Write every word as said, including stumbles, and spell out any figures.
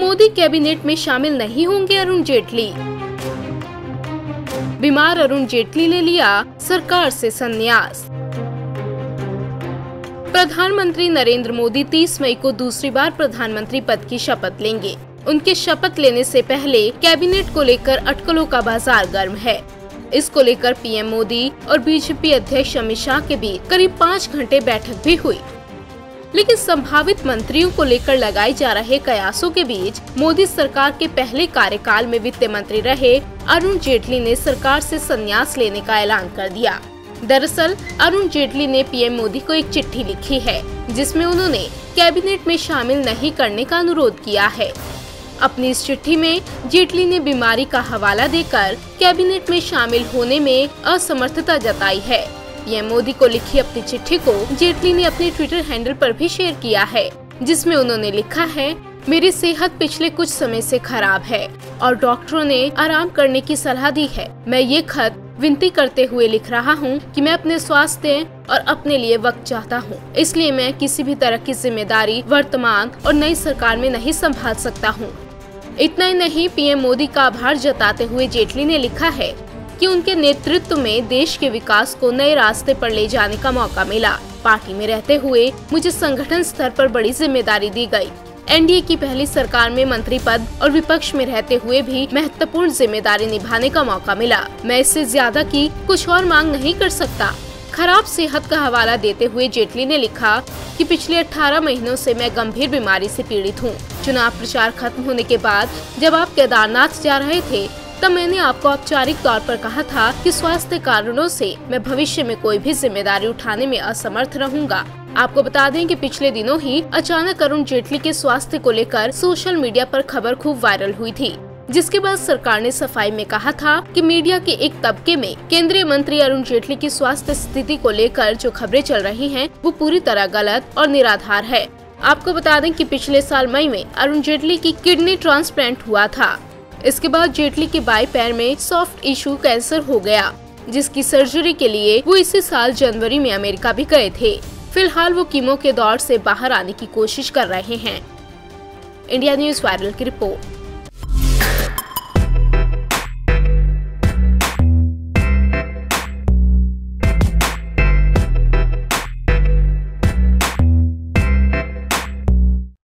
Modi cabinet में शामिल नहीं होंगे अरुण जेटली। बीमार अरुण जेटली ने लिया सरकार से संन्यास। प्रधानमंत्री नरेंद्र मोदी तीस मई को दूसरी बार प्रधानमंत्री पद की शपथ लेंगे। उनके शपथ लेने से पहले कैबिनेट को लेकर अटकलों का बाजार गर्म है। इसको लेकर पीएम मोदी और बीजेपी अध्यक्ष अमित शाह के बीच करीब पाँच घंटे बैठक भी हुई। लेकिन संभावित मंत्रियों को लेकर लगाए जा रहे कयासों के बीच मोदी सरकार के पहले कार्यकाल में वित्त मंत्री रहे अरुण जेटली ने सरकार से संन्यास लेने का ऐलान कर दिया। दरअसल अरुण जेटली ने पीएम मोदी को एक चिट्ठी लिखी है, जिसमें उन्होंने कैबिनेट में शामिल नहीं करने का अनुरोध किया है। अपनी इस चिट्ठी में जेटली ने बीमारी का हवाला देकर कैबिनेट में शामिल होने में असमर्थता जताई है। पीएम मोदी को लिखी अपनी चिट्ठी को जेटली ने अपने ट्विटर हैंडल पर भी शेयर किया है, जिसमें उन्होंने लिखा है, मेरी सेहत पिछले कुछ समय से खराब है और डॉक्टरों ने आराम करने की सलाह दी है। मैं ये खत विनती करते हुए लिख रहा हूँ कि मैं अपने स्वास्थ्य और अपने लिए वक्त चाहता हूँ, इसलिए मैं किसी भी तरह की जिम्मेदारी वर्तमान और नई सरकार में नहीं संभाल सकता हूँ। इतना ही नहीं, पीएम मोदी का आभार जताते हुए जेटली ने लिखा है कि उनके नेतृत्व में देश के विकास को नए रास्ते पर ले जाने का मौका मिला। पार्टी में रहते हुए मुझे संगठन स्तर पर बड़ी जिम्मेदारी दी गई। एनडीए की पहली सरकार में मंत्री पद और विपक्ष में रहते हुए भी महत्वपूर्ण जिम्मेदारी निभाने का मौका मिला। मैं इससे ज्यादा की कुछ और मांग नहीं कर सकता। खराब सेहत का हवाला देते हुए जेटली ने लिखा कि पिछले अठारह महीनों से मैं गंभीर बीमारी से पीड़ित हूँ। चुनाव प्रचार खत्म होने के बाद जब आप केदारनाथ जा रहे थे, तब मैंने आपको औपचारिक तौर पर कहा था कि स्वास्थ्य कारणों से मैं भविष्य में कोई भी जिम्मेदारी उठाने में असमर्थ रहूंगा। आपको बता दें कि पिछले दिनों ही अचानक अरुण जेटली के स्वास्थ्य को लेकर सोशल मीडिया पर खबर खूब वायरल हुई थी, जिसके बाद सरकार ने सफाई में कहा था कि मीडिया के एक तबके में केंद्रीय मंत्री अरुण जेटली की स्वास्थ्य स्थिति को लेकर जो खबरें चल रही हैं, वो पूरी तरह गलत और निराधार है। आपको बता दें कि पिछले साल मई में अरुण जेटली की किडनी ट्रांसप्लांट हुआ था। इसके बाद जेटली के बाएं पैर में सॉफ्ट टिश्यू कैंसर हो गया, जिसकी सर्जरी के लिए वो इसी साल जनवरी में अमेरिका भी गए थे। फिलहाल वो कीमो के दौर से बाहर आने की कोशिश कर रहे हैं। इंडिया न्यूज़ वायरल की रिपोर्ट।